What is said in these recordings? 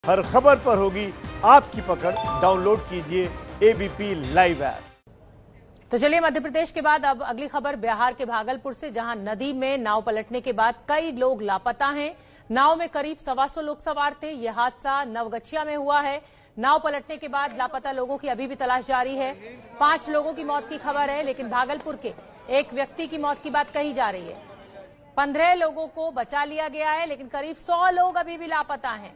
हर खबर पर होगी आपकी पकड़। डाउनलोड कीजिए एबीपी लाइव ऐप। तो चलिए, मध्य प्रदेश के बाद अब अगली खबर बिहार के भागलपुर से, जहां नदी में नाव पलटने के बाद कई लोग लापता हैं। नाव में करीब 125 लोग सवार थे। यह हादसा नवगछिया में हुआ है। नाव पलटने के बाद लापता लोगों की अभी भी तलाश जारी है। 5 लोगों की मौत की खबर है, लेकिन भागलपुर के एक व्यक्ति की मौत की बात कही जा रही है। 15 लोगों को बचा लिया गया है, लेकिन करीब 100 लोग अभी भी लापता हैं।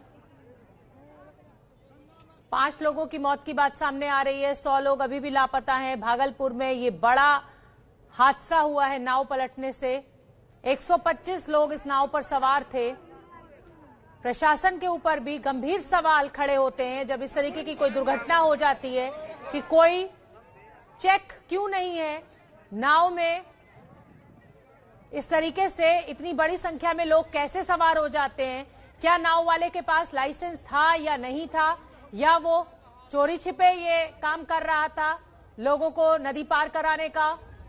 5 लोगों की मौत की बात सामने आ रही है, 100 लोग अभी भी लापता हैं। भागलपुर में ये बड़ा हादसा हुआ है नाव पलटने से। 125 लोग इस नाव पर सवार थे। प्रशासन के ऊपर भी गंभीर सवाल खड़े होते हैं जब इस तरीके की कोई दुर्घटना हो जाती है कि कोई चेक क्यों नहीं है नाव में। इस तरीके से इतनी बड़ी संख्या में लोग कैसे सवार हो जाते हैं? क्या नाव वाले के पास लाइसेंस था या नहीं था, या वो चोरी छिपे ये काम कर रहा था लोगों को नदी पार कराने का?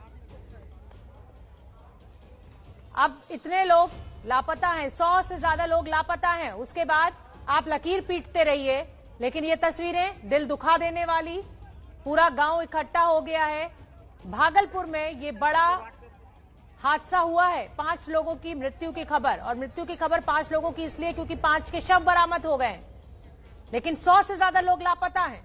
अब इतने लोग लापता हैं, 100 से ज्यादा लोग लापता हैं। उसके बाद आप लकीर पीटते रहिए, लेकिन ये तस्वीरें दिल दुखा देने वाली। पूरा गांव इकट्ठा हो गया है। भागलपुर में ये बड़ा हादसा हुआ है। 5 लोगों की मृत्यु की खबर, और मृत्यु की खबर 5 लोगों की इसलिए क्योंकि 5 के शव बरामद हो गए, लेकिन 100 से ज्यादा लोग लापता हैं।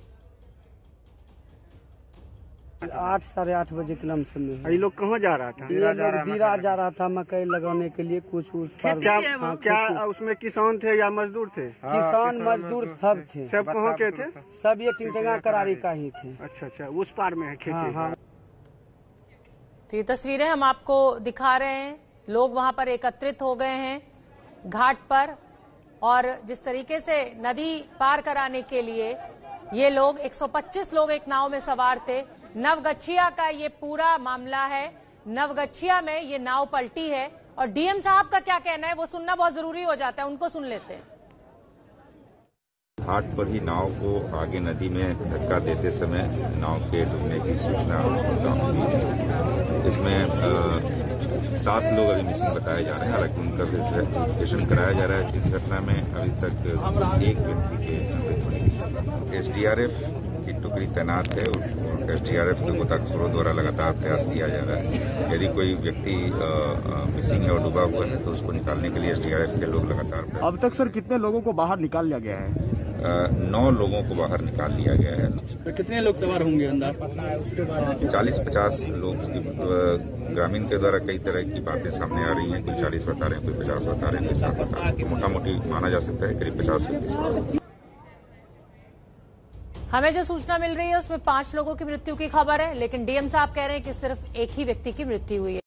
8 साढ़े 8 बजे के लमसम में ये लोग कहाँ जा रहा था? दीरा जा रहा था मकई लगाने के लिए। कुछ उस पर क्या उसमें किसान थे या मजदूर थे? किसान मजदूर सब थे। सब कहाँ के थे? सब ये टिंटगा करारी का ही थे। अच्छा, उस पार में है खेती। हाँ। तो ये तस्वीरें हम आपको दिखा रहे हैं। लोग वहां पर एकत्रित हो गए हैं घाट पर, और जिस तरीके से नदी पार कराने के लिए ये लोग 125 लोग एक नाव में सवार थे। नवगछिया का ये पूरा मामला है। नवगछिया में ये नाव पलटी है, और डीएम साहब का क्या कहना है वो सुनना बहुत जरूरी हो जाता है। उनको सुन लेते हैं। घाट पर ही नाव को आगे नदी में धक्का देते समय नाव के डूबने की सूचना प्राप्त हुई है। इसमें 7 लोग अभी मिसिंग बताए जा रहे हैं। हालांकि उनका वेरिफिकेशन कराया जा रहा है। इस घटना में अभी तक एक व्यक्ति के एसडीआरएफ की टुकड़ी तैनात है, और एसडीआरएफ के गोताखोरों द्वारा लगातार प्रयास किया जा रहा है। यदि कोई व्यक्ति मिसिंग है और डूबा हुआ है तो उसको निकालने के लिए एसडीआरएफ के लोग लगातार। अब तक सर कितने लोगों को बाहर निकाल लिया गया है? 9 लोगों को बाहर निकाल लिया गया है। तो कितने लोग सवार होंगे अंदर? 40-50 लोग। ग्रामीण के द्वारा कई तरह की बातें सामने आ रही हैं। कोई 40 बता रहे हैं, कोई 50 बता रहे हैं, कोई 60 बता रहे हैं। मोटा मोटी माना जा सकता है करीब 50 व्यक्ति सवार। हमें जो सूचना मिल रही है उसमें 5 लोगों की मृत्यु की खबर है, लेकिन डीएम साहब कह रहे हैं कि सिर्फ एक ही व्यक्ति की मृत्यु हुई है।